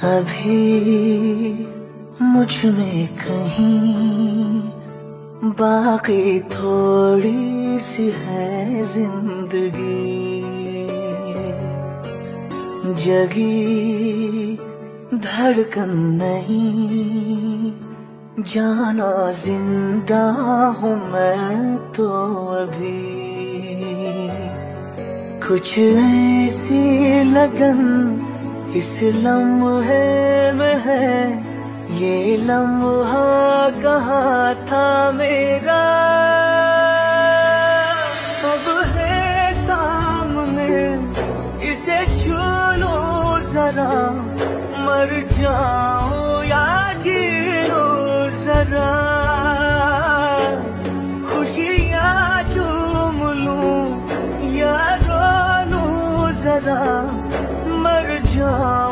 अभी मुझ में कहीं बाकी थोड़ी सी है जिंदगी, जगी धड़कन नहीं, जाना जिंदा हूँ मैं तो अभी। कुछ ऐसी लगन इस लम्हे में है, ये लम्हा कहाँ था मेरा, अब है सामने इसे छू लो जरा, मर जाऊं या जी लो जरा, खुशियाँ चूम लूं या रो लूं जरा, मर जाऊं